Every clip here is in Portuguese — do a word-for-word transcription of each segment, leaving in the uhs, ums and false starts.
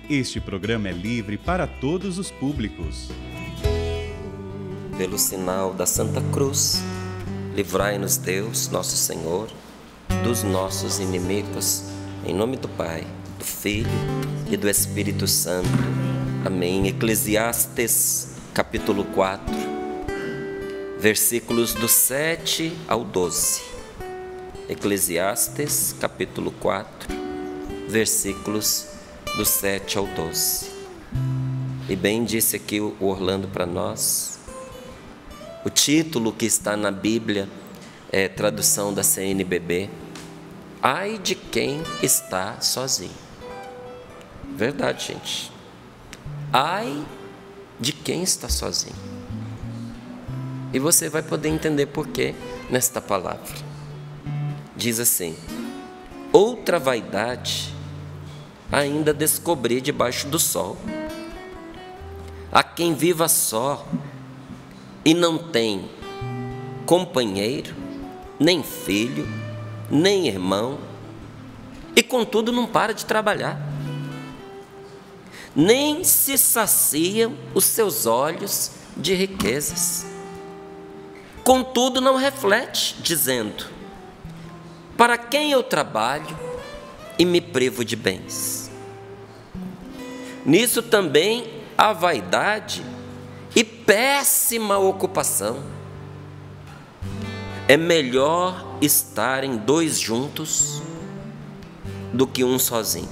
Este programa é livre para todos os públicos. Pelo sinal da Santa Cruz, livrai-nos Deus, nosso Senhor, dos nossos inimigos, em nome do Pai, do Filho e do Espírito Santo. Amém. Eclesiastes, capítulo quatro, versículos do sete ao doze. Eclesiastes, capítulo quatro, versículos do sete ao doze. E bem disse aqui o Orlando para nós, o título que está na Bíblia é tradução da C N B B, ai de quem está sozinho. Verdade, gente. Ai de quem está sozinho. E você vai poder entender por quê nesta palavra. Diz assim: outra vaidade ainda descobri debaixo do sol. Há quem viva só e não tem companheiro, nem filho, nem irmão, e contudo não para de trabalhar. Nem se saciam os seus olhos de riquezas. Contudo não reflete, dizendo: para quem eu trabalho e me privo de bens? Nisso também há vaidade e péssima ocupação. É melhor estarem dois juntos do que um sozinho,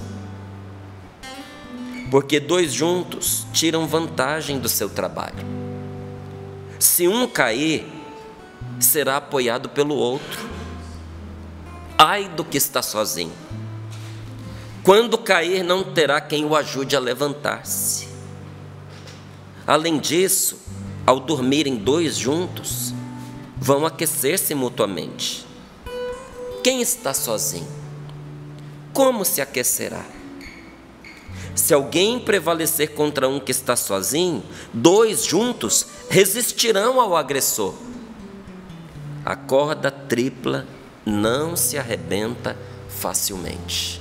porque dois juntos tiram vantagem do seu trabalho. Se um cair, será apoiado pelo outro. Ai do que está sozinho. Quando cair, não terá quem o ajude a levantar-se. Além disso, ao dormirem dois juntos, vão aquecer-se mutuamente. Quem está sozinho, como se aquecerá? Se alguém prevalecer contra um que está sozinho, dois juntos resistirão ao agressor. A corda tripla não se arrebenta facilmente.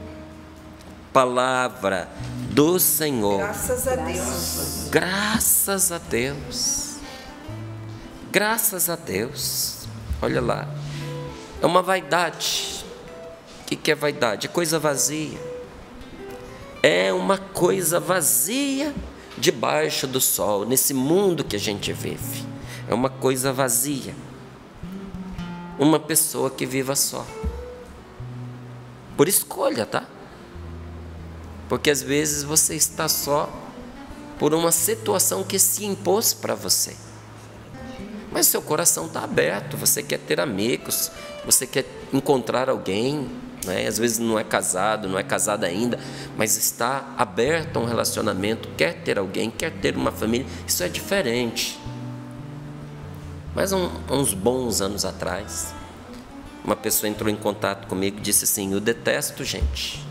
Palavra do Senhor. Graças a Deus. Graças a Deus. Graças a Deus. Olha lá. É uma vaidade. O que é vaidade? É coisa vazia. É uma coisa vazia debaixo do sol, nesse mundo que a gente vive. É uma coisa vazia. Uma pessoa que viva só. Por escolha, tá? Porque às vezes você está só por uma situação que se impôs para você. Mas seu coração está aberto, você quer ter amigos, você quer encontrar alguém, né? Às vezes não é casado, não é casada ainda, mas está aberto a um relacionamento, quer ter alguém, quer ter uma família. Isso é diferente. Mas um, uns bons anos atrás, uma pessoa entrou em contato comigo e disse assim: eu detesto gente.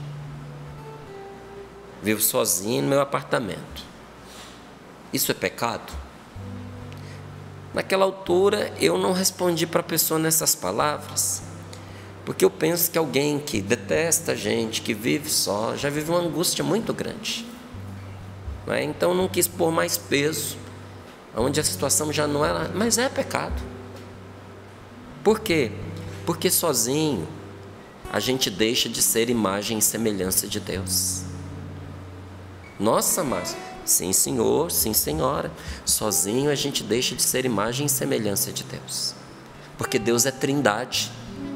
Vivo sozinho no meu apartamento. Isso é pecado? Naquela altura eu não respondi para a pessoa nessas palavras, porque eu penso que alguém que detesta gente, que vive só, já vive uma angústia muito grande, não é? Então eu não quis pôr mais peso onde a situação já não era, mas é pecado. Por quê? Porque sozinho a gente deixa de ser imagem e semelhança de Deus. Nossa, mas sim, senhor, sim, senhora. Sozinho a gente deixa de ser imagem e semelhança de Deus, porque Deus é trindade.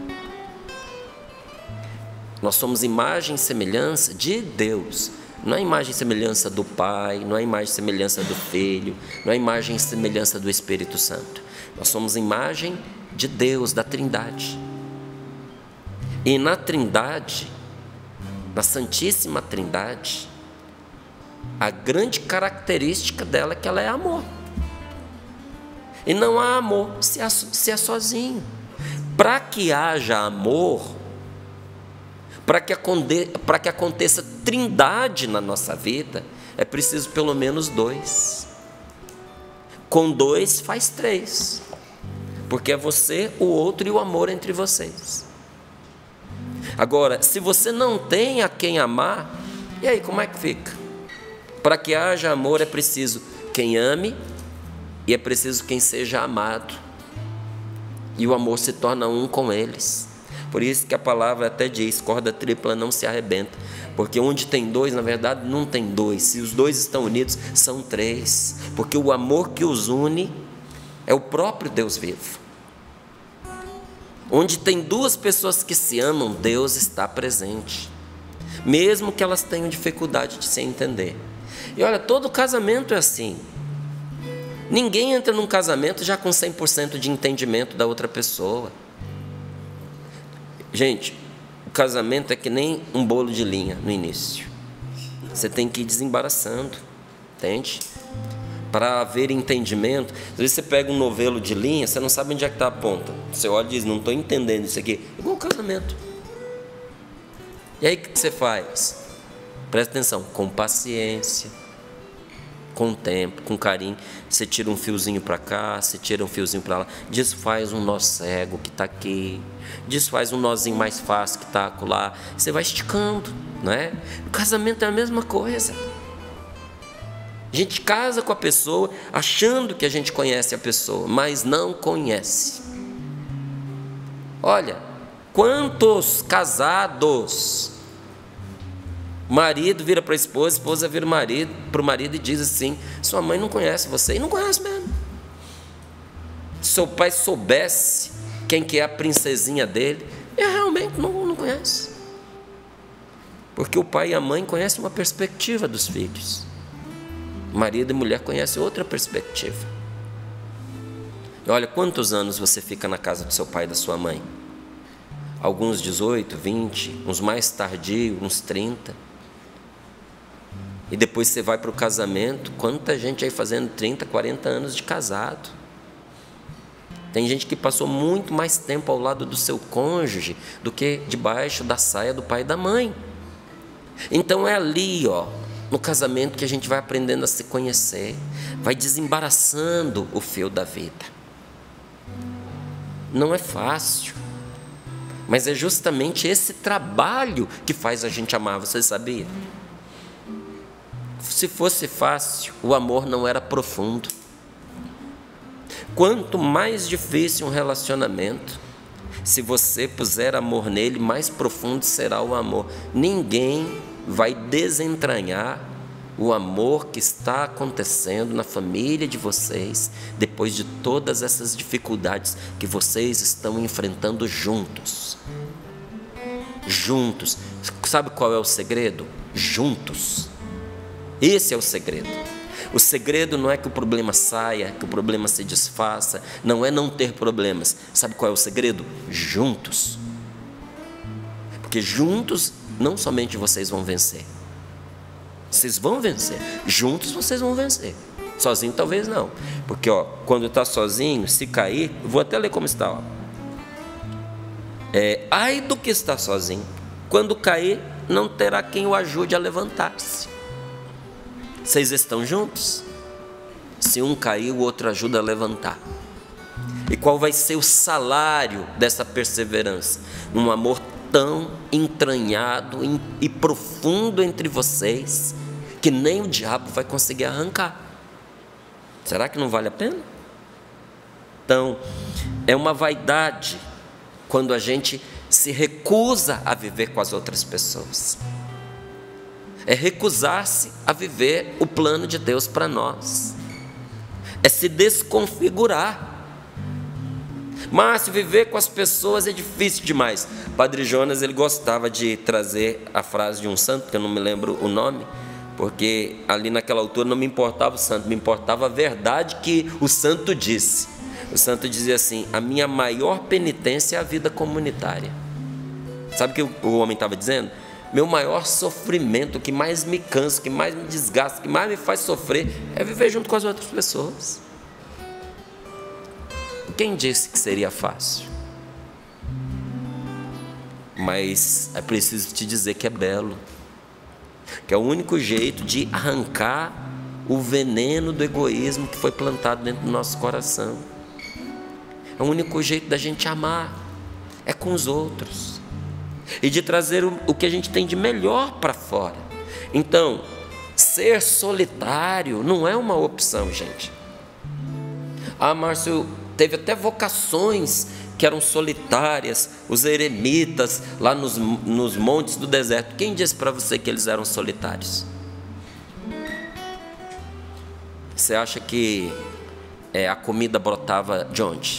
Nós somos imagem e semelhança de Deus. Não é imagem e semelhança do Pai, não é imagem e semelhança do Filho, não é imagem e semelhança do Espírito Santo. Nós somos imagem de Deus, da trindade. E na trindade, na Santíssima Trindade, a grande característica dela é que ela é amor. E não há amor se é, se é sozinho. Para que haja amor, para que, para que aconteça trindade na nossa vida, é preciso pelo menos dois. Com dois faz três, porque é você, o outro e o amor entre vocês. Agora, se você não tem a quem amar, E aí, como é que fica? Para que haja amor é preciso quem ame e é preciso quem seja amado. E o amor se torna um com eles. Por isso que a palavra até diz, corda tripla não se arrebenta. Porque onde tem dois, na verdade, não tem dois. Se os dois estão unidos, são três. Porque o amor que os une é o próprio Deus vivo. Onde tem duas pessoas que se amam, Deus está presente. Mesmo que elas tenham dificuldade de se entender. E olha, todo casamento é assim. Ninguém entra num casamento já com cem por cento de entendimento da outra pessoa. Gente, o casamento é que nem um bolo de linha no início. Você tem que ir desembaraçando, entende? Para haver entendimento. Às vezes você pega um novelo de linha, você não sabe onde é que está a ponta. Você olha e diz, não estou entendendo isso aqui. Igual o casamento. E aí o que você faz? Presta atenção, com paciência, com tempo, com carinho. Você tira um fiozinho para cá, você tira um fiozinho para lá, desfaz um nó cego que está aqui, desfaz um nozinho mais fácil que está acolá. Você vai esticando, não é? O casamento é a mesma coisa. A gente casa com a pessoa achando que a gente conhece a pessoa, mas não conhece. Olha, quantos casados, marido vira para a esposa, esposa vira marido, para o marido e diz assim, sua mãe não conhece você, e não conhece mesmo. Se seu pai soubesse quem que é a princesinha dele, ele realmente não, não conhece. Porque o pai e a mãe conhecem uma perspectiva dos filhos. Marido e mulher conhecem outra perspectiva. E olha, quantos anos você fica na casa do seu pai e da sua mãe? Alguns dezoito, vinte, uns mais tardios, uns trinta. E depois você vai para o casamento. Quanta gente aí fazendo trinta, quarenta anos de casado. Tem gente que passou muito mais tempo ao lado do seu cônjuge do que debaixo da saia do pai e da mãe. Então é ali, ó, no casamento, que a gente vai aprendendo a se conhecer, vai desembaraçando o fio da vida. Não é fácil, mas é justamente esse trabalho que faz a gente amar, você sabia? Se fosse fácil, o amor não era profundo. Quanto mais difícil um relacionamento, se você puser amor nele, mais profundo será o amor. Ninguém vai desentranhar o amor que está acontecendo na família de vocês, depois de todas essas dificuldades que vocês estão enfrentando juntos. Juntos. Sabe qual é o segredo? Juntos. Esse é o segredo. O segredo não é que o problema saia, que o problema se desfaça, não é não ter problemas. Sabe qual é o segredo? Juntos. Porque juntos, não somente vocês vão vencer. Vocês vão vencer. Juntos vocês vão vencer. Sozinho talvez não. Porque ó, quando está sozinho, se cair, vou até ler como está. Ó. É, ai do que está sozinho. Quando cair, não terá quem o ajude a levantar-se. Vocês estão juntos? Se um cair, o outro ajuda a levantar. E qual vai ser o salário dessa perseverança? Um amor tão entranhado e profundo entre vocês que nem o diabo vai conseguir arrancar. Será que não vale a pena? Então, é uma vaidade quando a gente se recusa a viver com as outras pessoas. É recusar-se a viver o plano de Deus para nós. É se desconfigurar. Mas viver com as pessoas é difícil demais. Padre Jonas, ele gostava de trazer a frase de um santo, que eu não me lembro o nome, porque ali naquela altura não me importava o santo, me importava a verdade que o santo disse. O santo dizia assim, a minha maior penitência é a vida comunitária. Sabe o que o homem estava dizendo? Meu maior sofrimento, o que mais me cansa, o que mais me desgasta, o que mais me faz sofrer, é viver junto com as outras pessoas. Quem disse que seria fácil? Mas é preciso te dizer que é belo, que é o único jeito de arrancar o veneno do egoísmo que foi plantado dentro do nosso coração. É o único jeito da gente amar, é com os outros. E de trazer o, o que a gente tem de melhor para fora. Então, ser solitário não é uma opção, gente. Ah, Márcio, teve até vocações que eram solitárias, os eremitas lá nos, nos montes do deserto. Quem disse para você que eles eram solitários? Você acha que é, a comida brotava de onde?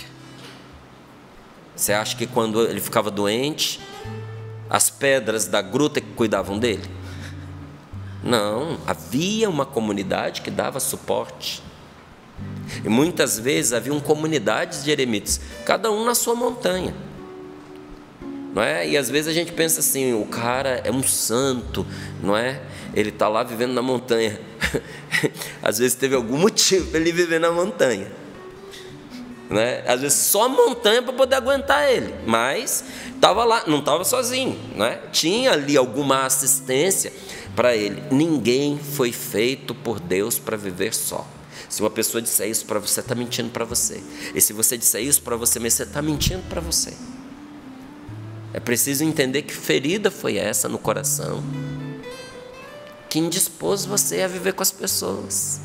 Você acha que quando ele ficava doente, as pedras da gruta que cuidavam dele? Não, havia uma comunidade que dava suporte. E muitas vezes haviam comunidades de eremitas, cada um na sua montanha, não é? E às vezes a gente pensa assim, o cara é um santo, não é? Ele está lá vivendo na montanha. Às vezes teve algum motivo para ele viver na montanha, não é? Às vezes só montanha para poder aguentar ele, mas estava lá, não estava sozinho, não é? Tinha ali alguma assistência para ele. Ninguém foi feito por Deus para viver só. Se uma pessoa disser isso para você, está mentindo para você. E se você disser isso para você mesmo, você está mentindo para você. É preciso entender que ferida foi essa no coração que indispôs você a viver com as pessoas.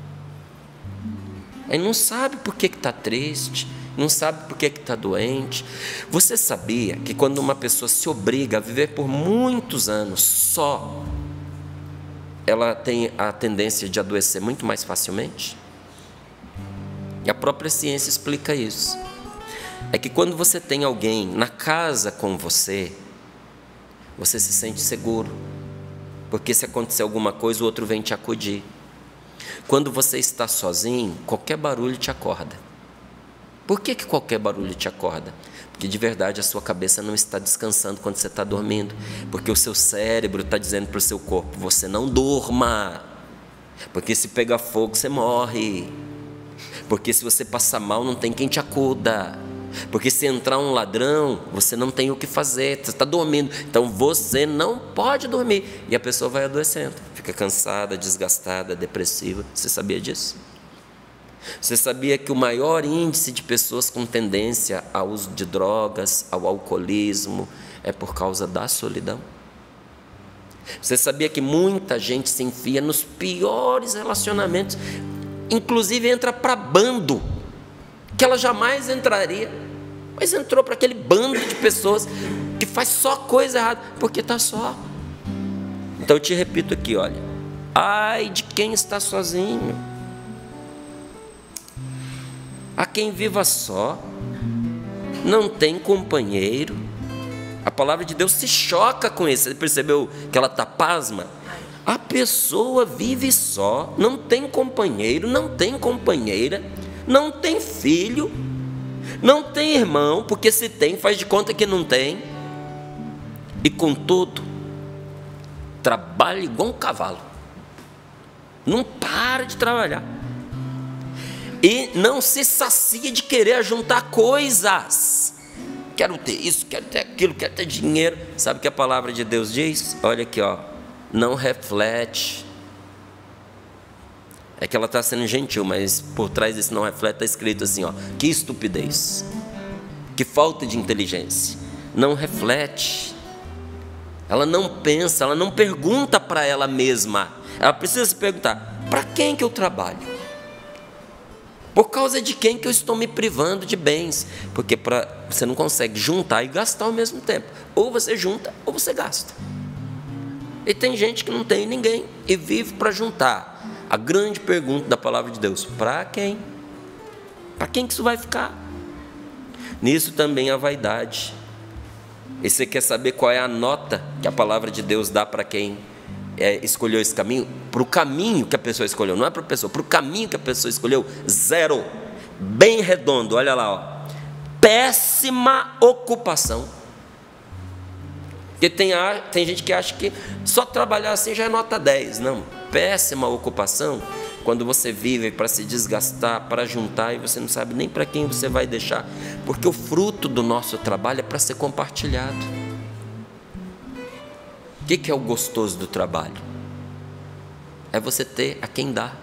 Aí não sabe por que está triste, não sabe por que está doente. Você sabia que quando uma pessoa se obriga a viver por muitos anos só, ela tem a tendência de adoecer muito mais facilmente? E a própria ciência explica isso. É que quando você tem alguém na casa com você, você se sente seguro, porque se acontecer alguma coisa, o outro vem te acudir. Quando você está sozinho, qualquer barulho te acorda. Por que que qualquer barulho te acorda? Porque de verdade a sua cabeça não está descansando quando você está dormindo, porque o seu cérebro está dizendo para o seu corpo, você não durma, porque se pegar fogo você morre, porque se você passar mal não tem quem te acuda, porque se entrar um ladrão você não tem o que fazer, você está dormindo, então você não pode dormir, e a pessoa vai adoecendo, fica cansada, desgastada, depressiva. Você sabia disso? Você sabia que o maior índice de pessoas com tendência ao uso de drogas, ao alcoolismo, é por causa da solidão? Você sabia que muita gente se enfia nos piores relacionamentos, inclusive entra para bando, que ela jamais entraria, mas entrou para aquele bando de pessoas que faz só coisa errada, porque está só. Então eu te repito aqui, olha, ai de quem está sozinho. A quem viva só, não tem companheiro. A palavra de Deus se choca com isso. Você percebeu que ela está pasma? A pessoa vive só, não tem companheiro, não tem companheira, não tem filho, não tem irmão, porque se tem, faz de conta que não tem. E contudo, trabalha igual um cavalo, não para de trabalhar. E não se sacia de querer juntar coisas. Quero ter isso, quero ter aquilo, quero ter dinheiro. Sabe o que a palavra de Deus diz? Olha aqui, ó. Não reflete. É que ela está sendo gentil, mas por trás desse não reflete está escrito assim, ó. Que estupidez. Que falta de inteligência. Não reflete. Ela não pensa, ela não pergunta para ela mesma. Ela precisa se perguntar, para quem que eu trabalho? Por causa de quem que eu estou me privando de bens? Porque pra, você não consegue juntar e gastar ao mesmo tempo. Ou você junta, ou você gasta. E tem gente que não tem ninguém e vive para juntar. A grande pergunta da palavra de Deus, para quem? Para quem que isso vai ficar? Nisso também a vaidade. E você quer saber qual é a nota que a palavra de Deus dá para quem É, escolheu esse caminho? Para o caminho que a pessoa escolheu, não é para a pessoa, para o caminho que a pessoa escolheu, zero, bem redondo, olha lá, ó. Péssima ocupação. Porque tem, tem gente que acha que só trabalhar assim já é nota dez, não, péssima ocupação, quando você vive para se desgastar, para juntar, e você não sabe nem para quem você vai deixar, porque o fruto do nosso trabalho é para ser compartilhado. O que, que é o gostoso do trabalho? É você ter a quem dar.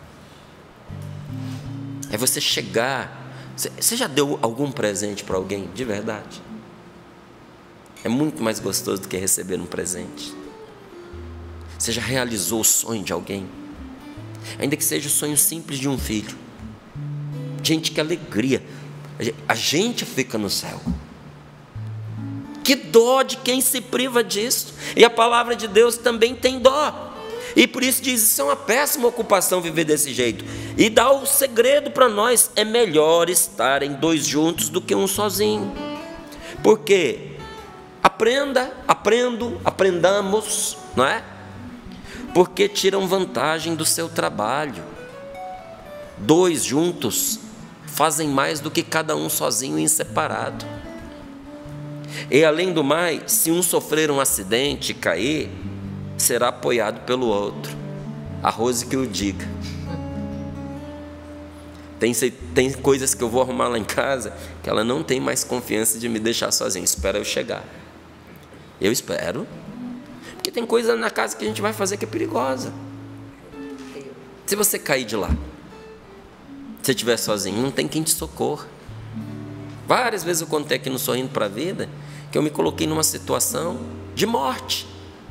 É você chegar. Você já deu algum presente para alguém? De verdade? É muito mais gostoso do que receber um presente. Você já realizou o sonho de alguém? Ainda que seja o sonho simples de um filho. Gente, que alegria. A gente fica no céu. Que dó de quem se priva disso. E a palavra de Deus também tem dó. E por isso diz, isso é uma péssima ocupação viver desse jeito. E dá o segredo para nós. É melhor estarem dois juntos do que um sozinho. Por quê? Aprenda, aprendo, aprendamos, não é? Porque tiram vantagem do seu trabalho. Dois juntos fazem mais do que cada um sozinho e separado. E além do mais, se um sofrer um acidente e cair, será apoiado pelo outro. A Rose que o diga. Tem, tem coisas que eu vou arrumar lá em casa que ela não tem mais confiança de me deixar sozinho. Espera eu chegar. Eu espero. Porque tem coisa na casa que a gente vai fazer que é perigosa. Se você cair de lá, se estiver sozinho, não tem quem te socorra. Várias vezes eu contei aqui no Sorrindo para a Vida que eu me coloquei numa situação de morte.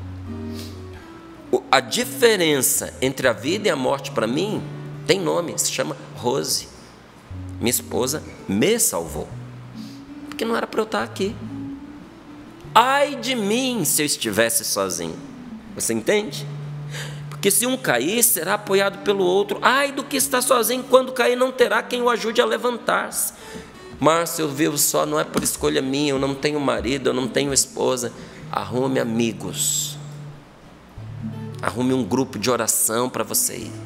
A diferença entre a vida e a morte para mim tem nome, se chama Rose. Minha esposa me salvou, porque não era para eu estar aqui. Ai de mim se eu estivesse sozinho. Você entende? Porque se um cair, será apoiado pelo outro. Ai do que está sozinho, quando cair não terá quem o ajude a levantar-se. Márcio, eu vivo só, não é por escolha minha, eu não tenho marido, eu não tenho esposa. Arrume amigos. Arrume um grupo de oração para você ir.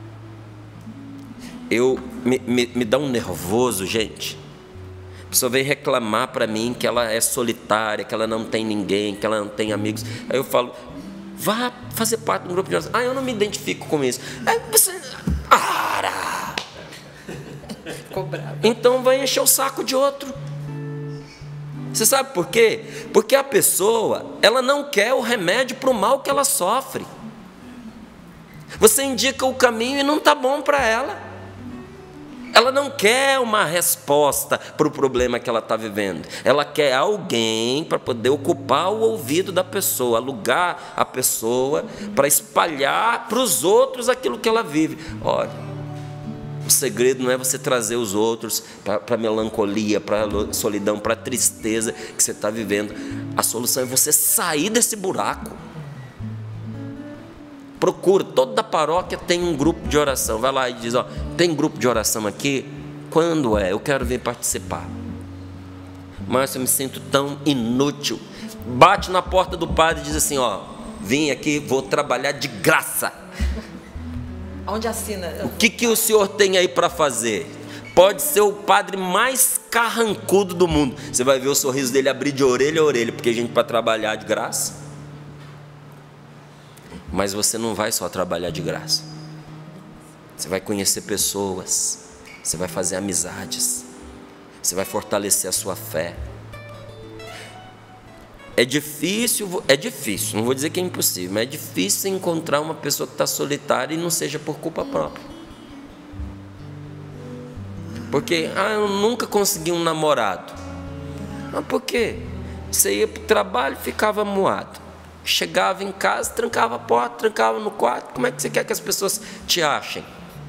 Eu, me, me, me dá um nervoso, gente. A pessoa vem reclamar para mim que ela é solitária, que ela não tem ninguém, que ela não tem amigos. Aí eu falo, vá fazer parte de um grupo de oração. Ah, eu não me identifico com isso. Aí você... Ara! Então vai encher o saco de outro. Você sabe por quê? Porque a pessoa, ela não quer o remédio para o mal que ela sofre. Você indica o caminho e não está bom para ela. Ela não quer uma resposta para o problema que ela está vivendo. Ela quer alguém para poder ocupar o ouvido da pessoa, alugar a pessoa para espalhar para os outros aquilo que ela vive. Olha, o segredo não é você trazer os outros para a melancolia, para a solidão, para a tristeza que você está vivendo. A solução é você sair desse buraco. Procura, toda paróquia tem um grupo de oração. Vai lá e diz, ó, tem grupo de oração aqui? Quando é? Eu quero vir participar. Mas eu me sinto tão inútil. Bate na porta do padre e diz assim, ó, vim aqui, vou trabalhar de graça. Onde assina? O que, que o senhor tem aí para fazer? Pode ser o padre mais carrancudo do mundo. Você vai ver o sorriso dele abrir de orelha a orelha, porque a gente para trabalhar de graça. Mas você não vai só trabalhar de graça. Você vai conhecer pessoas, você vai fazer amizades, você vai fortalecer a sua fé. É difícil, é difícil, não vou dizer que é impossível, mas é difícil encontrar uma pessoa que está solitária e não seja por culpa própria. Porque, ah, eu nunca consegui um namorado. Mas por quê? Você ia para o trabalho e ficava moado. Chegava em casa, trancava a porta, trancava no quarto. Como é que você quer que as pessoas te achem?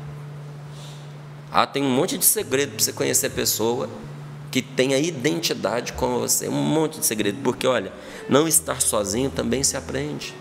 Ah, tem um monte de segredo para você conhecer a pessoa que tenha identidade com você. Um monte de segredo. Porque, olha, não estar sozinho também se aprende.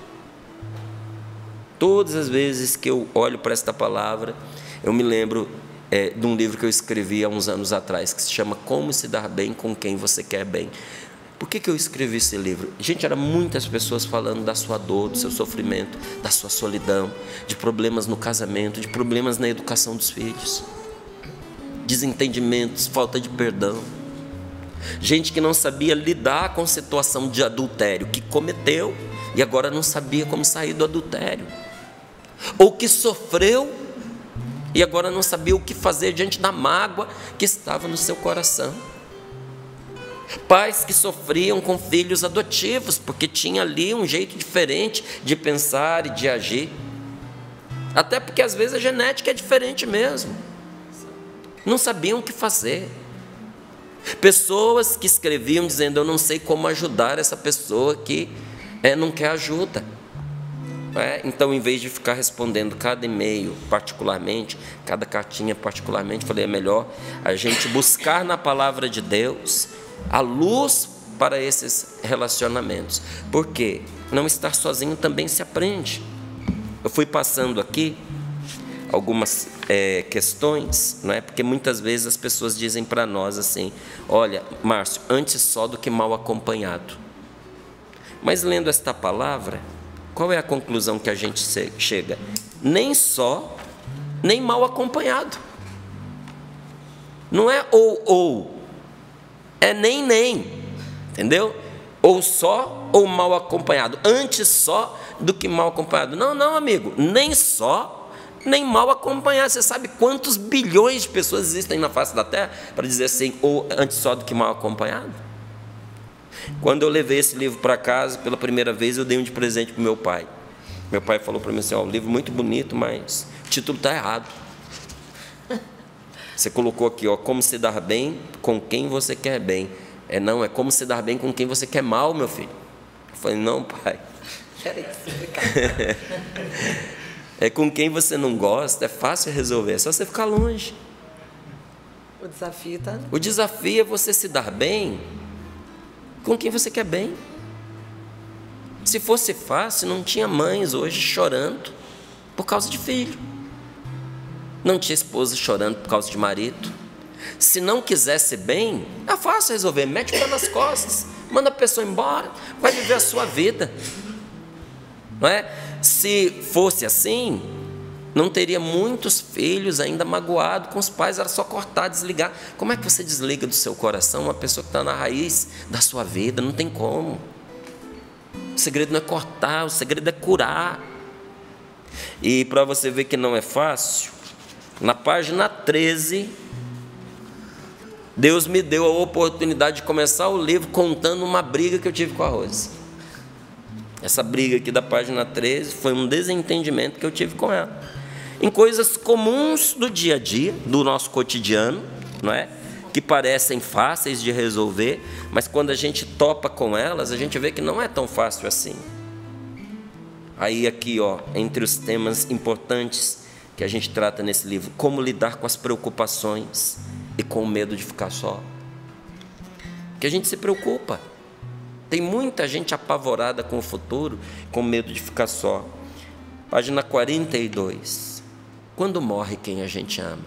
Todas as vezes que eu olho para esta palavra, eu me lembro é, de um livro que eu escrevi há uns anos atrás, que se chama Como se dar bem com quem você quer bem. Por que, que eu escrevi esse livro? Gente, eram muitas pessoas falando da sua dor, do seu sofrimento, da sua solidão, de problemas no casamento, de problemas na educação dos filhos, desentendimentos, falta de perdão. Gente que não sabia lidar com a situação de adultério, que cometeu e agora não sabia como sair do adultério. Ou que sofreu e agora não sabia o que fazer diante da mágoa que estava no seu coração. Pais que sofriam com filhos adotivos, porque tinha ali um jeito diferente de pensar e de agir. Até porque às vezes a genética é diferente mesmo. Não sabiam o que fazer. Pessoas que escreviam dizendo, eu não sei como ajudar essa pessoa que é, não quer ajuda. É? Então, em vez de ficar respondendo cada e-mail particularmente, cada cartinha particularmente, falei, é melhor a gente buscar na palavra de Deus a luz para esses relacionamentos. Porque não estar sozinho também se aprende. Eu fui passando aqui algumas é, questões, não é? Porque muitas vezes as pessoas dizem para nós assim, olha, Márcio, antes só do que mal acompanhado. Mas lendo esta palavra, qual é a conclusão que a gente chega? Nem só, nem mal acompanhado. Não é ou, ou. É nem, nem. Entendeu? Ou só ou mal acompanhado. Antes só do que mal acompanhado. Não, não, amigo. Nem só, nem mal acompanhado. Você sabe quantos bilhões de pessoas existem na face da Terra para dizer assim, ou antes só do que mal acompanhado? Quando eu levei esse livro para casa, pela primeira vez, eu dei um de presente para o meu pai. Meu pai falou para mim assim, ó, um livro muito bonito, mas o título está errado. Você colocou aqui, ó, como se dar bem com quem você quer bem. É não, é como se dar bem com quem você quer mal, meu filho. Eu falei, não, pai. É com quem você não gosta, é fácil resolver, é só você ficar longe. O desafio está... O desafio é você se dar bem com quem você quer bem. Se fosse fácil, não tinha mães hoje chorando por causa de filho. Não tinha esposa chorando por causa de marido. Se não quisesse bem, é fácil resolver. Mete o pé nas costas, manda a pessoa embora, vai viver a sua vida. Não é? Se fosse assim, não teria muitos filhos ainda magoados com os pais, era só cortar, desligar. Como é que você desliga do seu coração uma pessoa que está na raiz da sua vida? Não tem como. O segredo não é cortar, o segredo é curar. E para você ver que não é fácil, na página treze, Deus me deu a oportunidade de começar o livro contando uma briga que eu tive com a Rose. Essa briga aqui da página treze foi um desentendimento que eu tive com ela. Em coisas comuns do dia a dia, do nosso cotidiano, não é? Que parecem fáceis de resolver, mas quando a gente topa com elas, a gente vê que não é tão fácil assim. Aí aqui, ó, entre os temas importantes que a gente trata nesse livro, como lidar com as preocupações e com o medo de ficar só. Que a gente se preocupa. Tem muita gente apavorada com o futuro, com medo de ficar só. Página quarenta e dois. Quando morre quem a gente ama?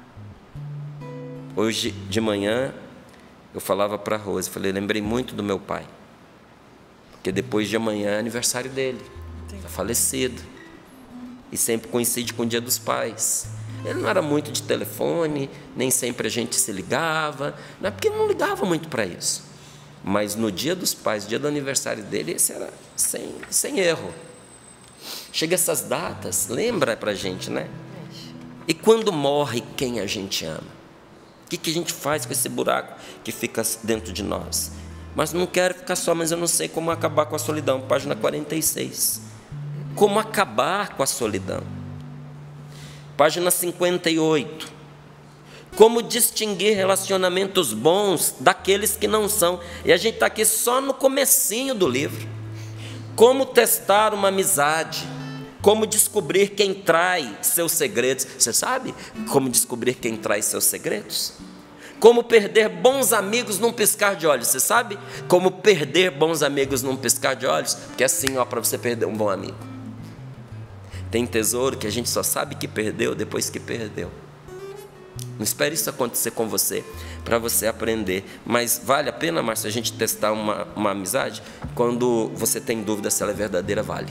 Hoje de manhã, eu falava para a Rose, falei, lembrei muito do meu pai. Porque depois de amanhã é aniversário dele. Está falecido. E sempre coincide com o Dia dos Pais. Ele não era muito de telefone, nem sempre a gente se ligava, não é porque ele não ligava muito para isso. Mas no Dia dos Pais, dia do aniversário dele, esse era sem, sem erro. Chega essas datas, lembra para a gente, né? E quando morre quem a gente ama? O que, que a gente faz com esse buraco que fica dentro de nós? Mas não quero ficar só, mas eu não sei como acabar com a solidão. Página quarenta e seis. Como acabar com a solidão? Página cinquenta e oito. Como distinguir relacionamentos bons daqueles que não são. E a gente está aqui só no comecinho do livro. Como testar uma amizade. Como descobrir quem trai seus segredos. Você sabe como descobrir quem trai seus segredos? Como perder bons amigos num piscar de olhos. Você sabe como perder bons amigos num piscar de olhos? Porque é assim, ó, para você perder um bom amigo. Tem tesouro que a gente só sabe que perdeu depois que perdeu. Não espere isso acontecer com você, para você aprender. Mas vale a pena, Márcio, a gente testar uma, uma amizade? Quando você tem dúvida se ela é verdadeira, vale.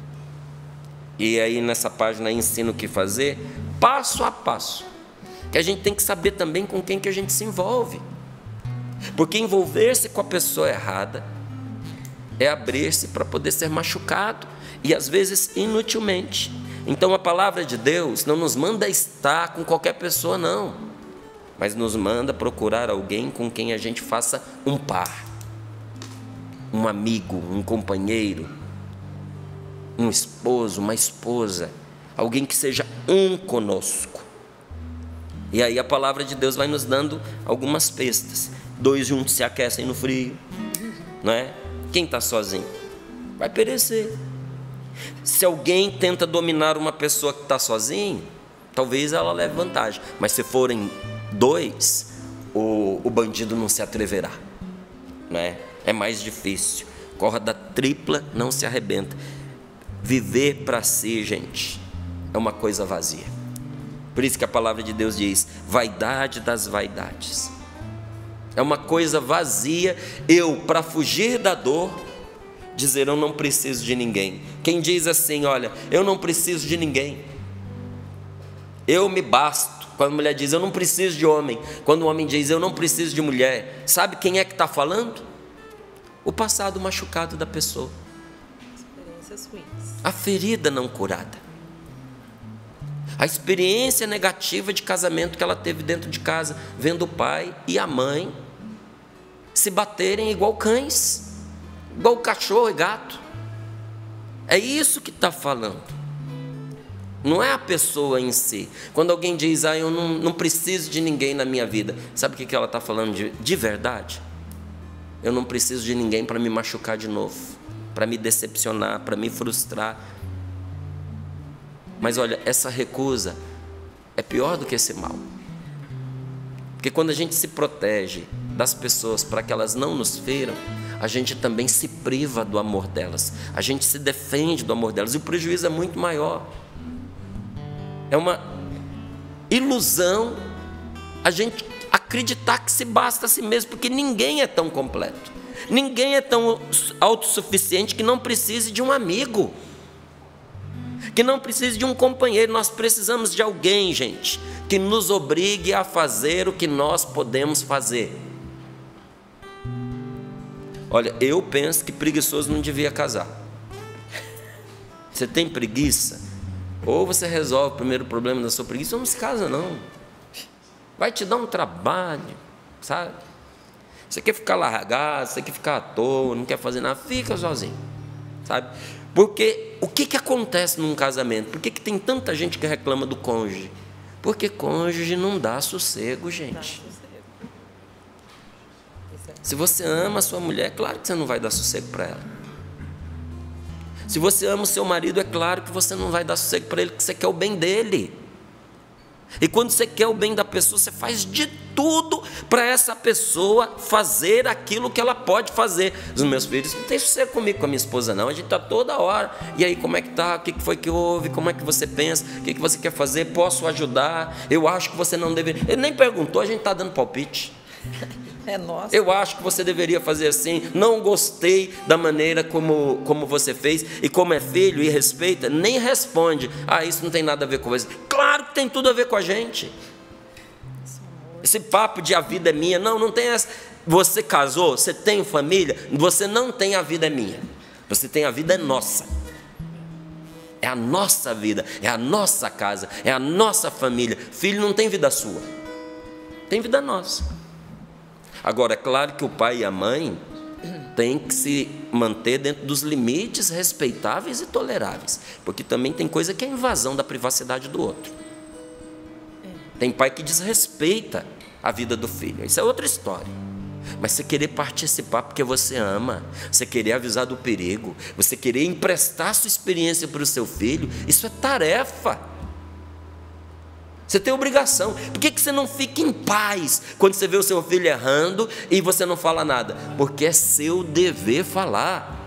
E aí nessa página ensina o que fazer, passo a passo. Que a gente tem que saber também com quem que a gente se envolve. Porque envolver-se com a pessoa errada é abrir-se para poder ser machucado. E às vezes inutilmente. Então a palavra de Deus não nos manda estar com qualquer pessoa, não. Mas nos manda procurar alguém com quem a gente faça um par. Um amigo, um companheiro. Um esposo, uma esposa. Alguém que seja um conosco. E aí a palavra de Deus vai nos dando algumas pistas. Dois juntos se aquecem no frio. Não é? Quem está sozinho vai perecer. Se alguém tenta dominar uma pessoa que está sozinha, talvez ela leve vantagem. Mas se forem dois, o, o bandido não se atreverá, né? É mais difícil. Corda tripla não se arrebenta. Viver para si, gente, é uma coisa vazia. Por isso que a palavra de Deus diz: vaidade das vaidades. É uma coisa vazia. Eu, para fugir da dor, dizer eu não preciso de ninguém. Quem diz assim, olha, eu não preciso de ninguém, eu me basto. Quando a mulher diz eu não preciso de homem, quando o homem diz eu não preciso de mulher, sabe quem é que está falando? O passado machucado da pessoa, experiências ruins, a ferida não curada, a experiência negativa de casamento que ela teve dentro de casa, vendo o pai e a mãe se baterem igual cães, igual cachorro e gato. É isso que está falando, não é a pessoa em si. Quando alguém diz, ah, eu não, não preciso de ninguém na minha vida, sabe o que ela está falando de, de verdade? Eu não preciso de ninguém para me machucar de novo, para me decepcionar, para me frustrar. Mas olha, essa recusa é pior do que esse mal. Porque quando a gente se protege das pessoas para que elas não nos feram, a gente também se priva do amor delas, a gente se defende do amor delas, e o prejuízo é muito maior. É uma ilusão a gente acreditar que se basta a si mesmo, porque ninguém é tão completo, ninguém é tão autossuficiente que não precise de um amigo, que não precise de um companheiro. Nós precisamos de alguém, gente, que nos obrigue a fazer o que nós podemos fazer. Olha, eu penso que preguiçoso não devia casar. Você tem preguiça? Ou você resolve o primeiro problema da sua preguiça, ou não se casa não. Vai te dar um trabalho, sabe? Você quer ficar largado, você quer ficar à toa, não quer fazer nada, fica sozinho, sabe? Porque o que, que acontece num casamento? Por que, que tem tanta gente que reclama do cônjuge? Porque cônjuge não dá sossego, gente. Se você ama a sua mulher, é claro que você não vai dar sossego para ela. Se você ama o seu marido, é claro que você não vai dar sossego para ele, porque você quer o bem dele. E quando você quer o bem da pessoa, você faz de tudo para essa pessoa fazer aquilo que ela pode fazer. Os meus filhos não tem sossego comigo, com a minha esposa não, a gente está toda hora. E aí, como é que está? O que foi que houve? Como é que você pensa? O que você quer fazer? Posso ajudar? Eu acho que você não deveria. Ele nem perguntou, a gente está dando palpite. É nossa. Eu acho que você deveria fazer assim. Não gostei da maneira como, como você fez. E como é filho e respeita, nem responde. Ah, isso não tem nada a ver com você. Claro que tem tudo a ver com a gente. Esse papo de a vida é minha, não, não tem essa. Você casou, você tem família, você não tem a vida é minha. Você tem a vida é nossa. É a nossa vida, é a nossa casa, é a nossa família. Filho não tem vida sua, tem vida nossa. Agora, é claro que o pai e a mãe têm que se manter dentro dos limites respeitáveis e toleráveis, porque também tem coisa que é invasão da privacidade do outro. Tem pai que desrespeita a vida do filho, isso é outra história. Mas você querer participar porque você ama, você querer avisar do perigo, você querer emprestar sua experiência para o seu filho, isso é tarefa. Você tem obrigação. Por que que você não fica em paz quando você vê o seu filho errando e você não fala nada? Porque é seu dever falar.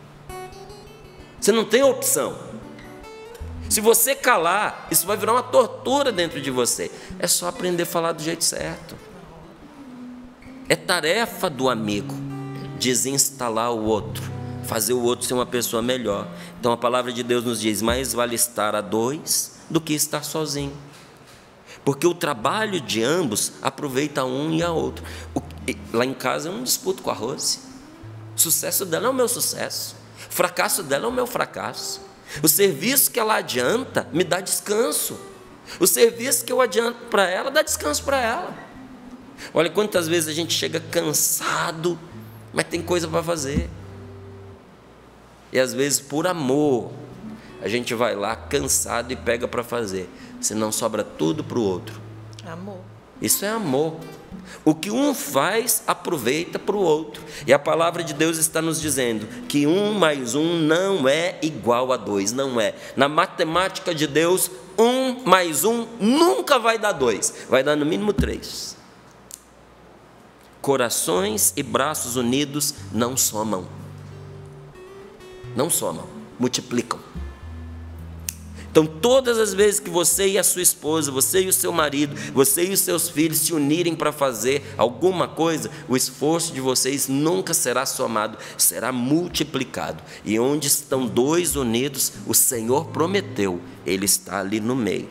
Você não tem opção. Se você calar, isso vai virar uma tortura dentro de você. É só aprender a falar do jeito certo. É tarefa do amigo desinstalar o outro, fazer o outro ser uma pessoa melhor. Então a palavra de Deus nos diz: mais vale estar a dois do que estar sozinho. Porque o trabalho de ambos aproveita um e a outro. O, lá em casa eu não disputo com a Rose. O sucesso dela é o meu sucesso. O fracasso dela é o meu fracasso. O serviço que ela adianta me dá descanso. O serviço que eu adianto para ela dá descanso para ela. Olha quantas vezes a gente chega cansado, mas tem coisa para fazer. E às vezes por amor a gente vai lá cansado e pega para fazer. Senão sobra tudo para o outro. Amor. Isso é amor. O que um faz, aproveita para o outro. E a palavra de Deus está nos dizendo que um mais um não é igual a dois, não é. Na matemática de Deus, um mais um nunca vai dar dois, vai dar no mínimo três. Corações e braços unidos não somam. Não somam, multiplicam. Então, todas as vezes que você e a sua esposa, você e o seu marido, você e os seus filhos se unirem para fazer alguma coisa, o esforço de vocês nunca será somado, será multiplicado. E onde estão dois unidos, o Senhor prometeu, Ele está ali no meio,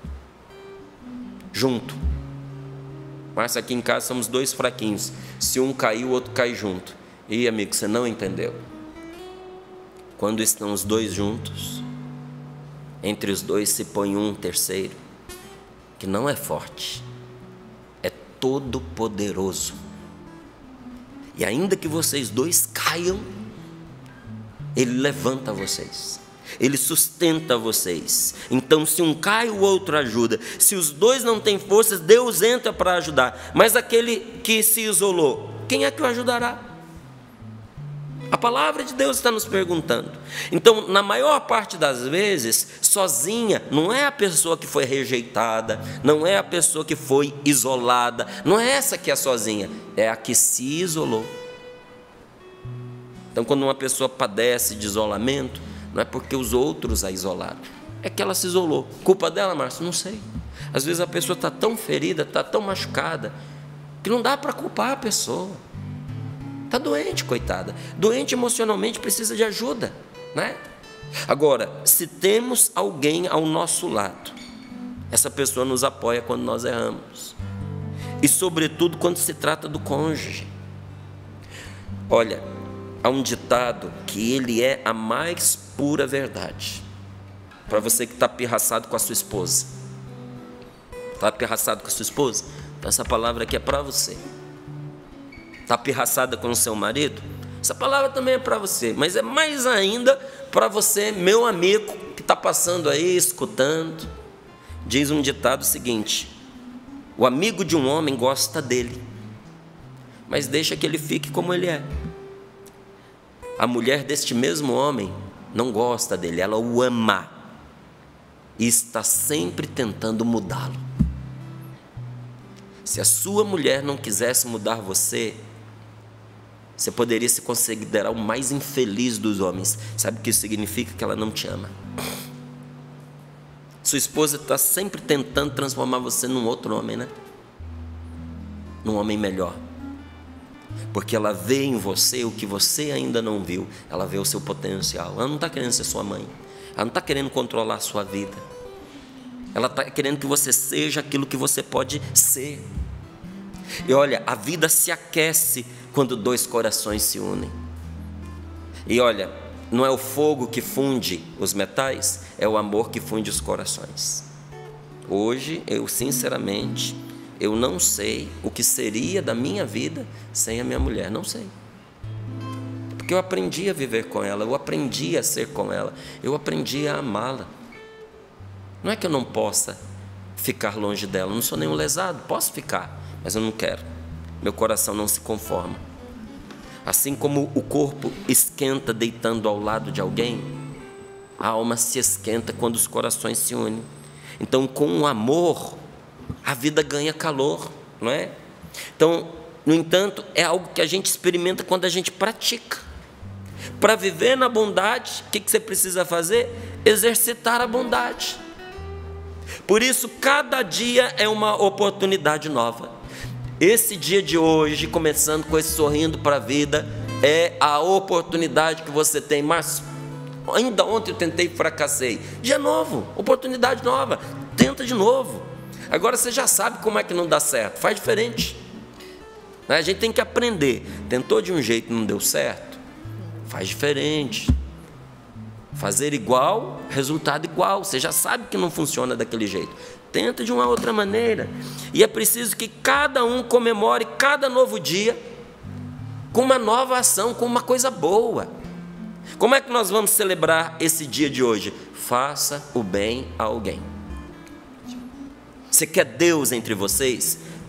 junto. Mas aqui em casa somos dois fraquinhos, se um cair, o outro cai junto. E amigo, você não entendeu? Quando estão os dois juntos, entre os dois se põe um terceiro, que não é forte, é todo poderoso. E ainda que vocês dois caiam, Ele levanta vocês, Ele sustenta vocês. Então, se um cai, o outro ajuda. Se os dois não têm forças, Deus entra para ajudar. Mas aquele que se isolou, quem é que o ajudará? A palavra de Deus está nos perguntando. Então, na maior parte das vezes, sozinha, não é a pessoa que foi rejeitada, não é a pessoa que foi isolada, não é essa que é sozinha, é a que se isolou. Então, quando uma pessoa padece de isolamento, não é porque os outros a isolaram, é que ela se isolou. Culpa dela, Márcio? Não sei. Às vezes a pessoa está tão ferida, está tão machucada, que não dá para culpar a pessoa. Está doente, coitada. Doente emocionalmente, precisa de ajuda, né? Agora, se temos alguém ao nosso lado, essa pessoa nos apoia quando nós erramos. E sobretudo quando se trata do cônjuge. Olha, há um ditado que ele é a mais pura verdade. Para você que está pirraçado com a sua esposa. Está pirraçado com a sua esposa? Então essa palavra aqui é para você. Está pirraçada com o seu marido? Essa palavra também é para você, mas é mais ainda para você, meu amigo, que está passando aí, escutando. Diz um ditado seguinte: o amigo de um homem gosta dele, mas deixa que ele fique como ele é. A mulher deste mesmo homem não gosta dele, ela o ama e está sempre tentando mudá-lo. Se a sua mulher não quisesse mudar você, você poderia se considerar o mais infeliz dos homens. Sabe o que isso significa? Que ela não te ama. Sua esposa está sempre tentando transformar você num outro homem, né? Num homem melhor. Porque ela vê em você o que você ainda não viu. Ela vê o seu potencial. Ela não está querendo ser sua mãe. Ela não está querendo controlar a sua vida. Ela está querendo que você seja aquilo que você pode ser. E olha, a vida se aquece quando dois corações se unem. E olha, não é o fogo que funde os metais, é o amor que funde os corações. Hoje, eu sinceramente, eu não sei o que seria da minha vida sem a minha mulher, não sei. Porque eu aprendi a viver com ela, eu aprendi a ser com ela, eu aprendi a amá-la. Não é que eu não possa ficar longe dela, eu não sou nenhum lesado, posso ficar, mas eu não quero. Meu coração não se conforma. Assim como o corpo esquenta deitando ao lado de alguém, a alma se esquenta quando os corações se unem. Então, com o amor, a vida ganha calor, não é? Então, no entanto, é algo que a gente experimenta quando a gente pratica. Para viver na bondade, o que você precisa fazer? Exercitar a bondade. Por isso, cada dia é uma oportunidade nova. Esse dia de hoje, começando com esse sorrindo para a vida, é a oportunidade que você tem. Mas ainda ontem eu tentei e fracassei. Dia novo, oportunidade nova, tenta de novo. Agora você já sabe como é que não dá certo, faz diferente. A gente tem que aprender. Tentou de um jeito e não deu certo, faz diferente. Fazer igual, resultado igual. Você já sabe que não funciona daquele jeito, tenta de uma outra maneira. E é preciso que cada um comemore cada novo dia com uma nova ação, com uma coisa boa. Como é que nós vamos celebrar esse dia de hoje? Faça o bem a alguém. Você quer Deus entre vocês?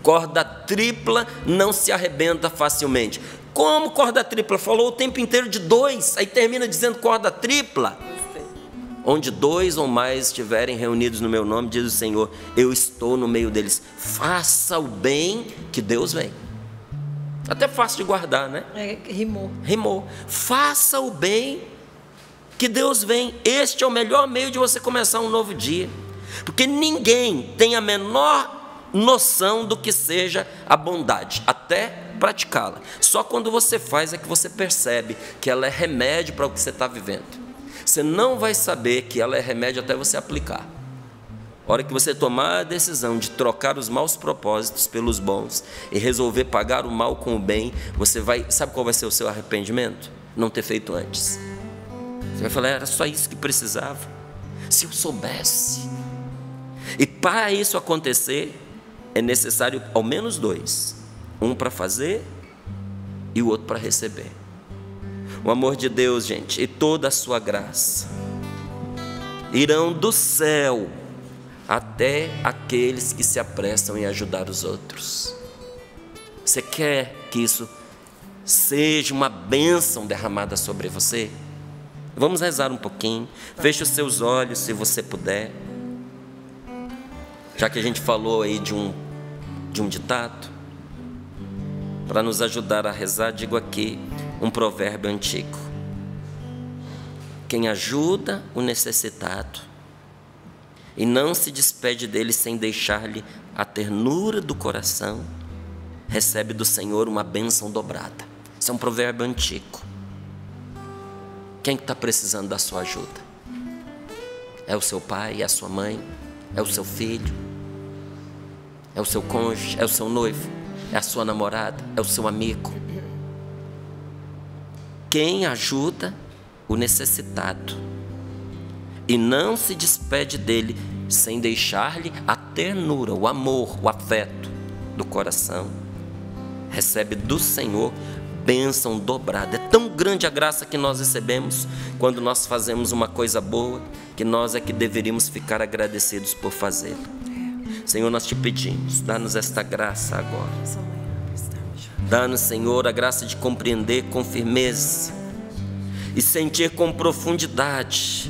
Corda tripla não se arrebenta facilmente. Como corda tripla? Falou o tempo inteiro de dois, aí termina dizendo corda tripla. Onde dois ou mais estiverem reunidos no meu nome, diz o Senhor, eu estou no meio deles. Faça o bem que Deus vem. Até fácil de guardar, né? É, rimou. Rimou. Faça o bem que Deus vem. Este é o melhor meio de você começar um novo dia. Porque ninguém tem a menor noção do que seja a bondade, até praticá-la. Só quando você faz é que você percebe que ela é remédio para o que você está vivendo. Você não vai saber que ela é remédio até você aplicar. A hora que você tomar a decisão de trocar os maus propósitos pelos bons e resolver pagar o mal com o bem, você vai, sabe qual vai ser o seu arrependimento? Não ter feito antes. Você vai falar, era só isso que precisava. Se eu soubesse. E para isso acontecer, é necessário ao menos dois. Um para fazer e o outro para receber. O amor de Deus, gente, e toda a sua graça irão do céu até aqueles que se apressam em ajudar os outros. Você quer que isso seja uma bênção derramada sobre você? Vamos rezar um pouquinho. Feche os seus olhos se você puder. Já que a gente falou aí de um, de um ditado, para nos ajudar a rezar, digo aqui um provérbio antigo. Quem ajuda o necessitado e não se despede dele sem deixar-lhe a ternura do coração, recebe do Senhor uma bênção dobrada. Isso é um provérbio antigo. Quem está precisando da sua ajuda? É o seu pai, é a sua mãe, é o seu filho, é o seu cônjuge, é o seu noivo, é a sua namorada, é o seu amigo. Quem ajuda o necessitado e não se despede dele sem deixar-lhe a ternura, o amor, o afeto do coração, recebe do Senhor bênção dobrada. É tão grande a graça que nós recebemos quando nós fazemos uma coisa boa, que nós é que deveríamos ficar agradecidos por fazê-lo. Senhor, nós te pedimos, dá-nos esta graça agora. Dá-nos, Senhor, a graça de compreender com firmeza e sentir com profundidade.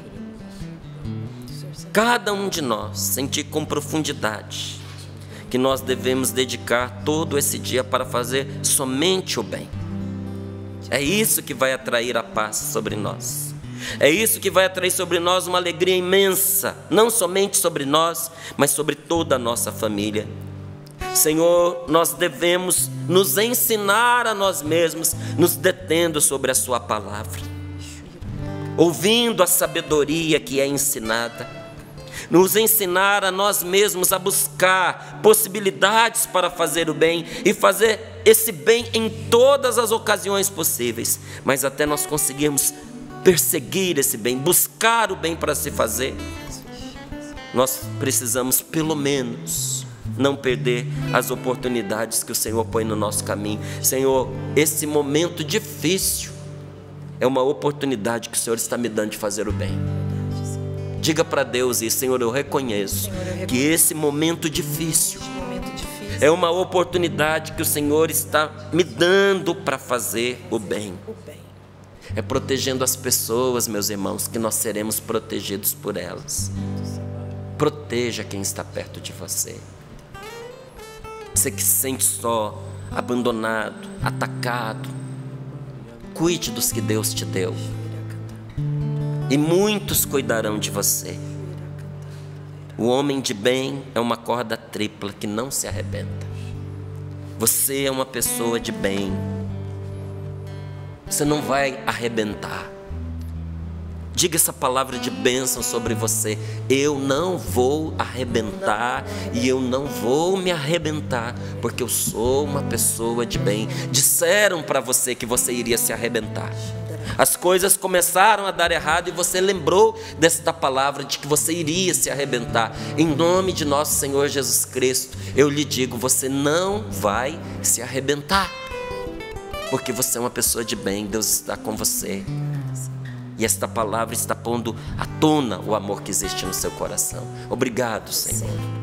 Cada um de nós sentir com profundidade que nós devemos dedicar todo esse dia para fazer somente o bem. É isso que vai atrair a paz sobre nós. É isso que vai atrair sobre nós uma alegria imensa, não somente sobre nós, mas sobre toda a nossa família. Senhor, nós devemos nos ensinar a nós mesmos, nos detendo sobre a sua palavra, ouvindo a sabedoria que é ensinada, nos ensinar a nós mesmos a buscar possibilidades para fazer o bem e fazer esse bem em todas as ocasiões possíveis, mas até nós conseguirmos perseguir esse bem, buscar o bem para se fazer, nós precisamos pelo menos não perder as oportunidades que o Senhor põe no nosso caminho. Senhor, esse momento difícil é uma oportunidade que o Senhor está me dando de fazer o bem. Diga para Deus isso: Senhor, eu reconheço, Senhor, eu reconheço que esse momento difícil, esse momento difícil é uma oportunidade que o Senhor está me dando para fazer o bem. o bem. É protegendo as pessoas, meus irmãos, que nós seremos protegidos por elas. Proteja quem está perto de você. Você que se sente só, abandonado, atacado, cuide dos que Deus te deu. E muitos cuidarão de você. O homem de bem é uma corda tripla que não se arrebenta. Você é uma pessoa de bem. Você não vai arrebentar. Diga essa palavra de bênção sobre você: eu não vou arrebentar e eu não vou me arrebentar, porque eu sou uma pessoa de bem. Disseram para você que você iria se arrebentar. As coisas começaram a dar errado e você lembrou desta palavra de que você iria se arrebentar. Em nome de nosso Senhor Jesus Cristo, eu lhe digo, você não vai se arrebentar, porque você é uma pessoa de bem. Deus está com você. E esta palavra está pondo à tona o amor que existe no seu coração. Obrigado, Senhor.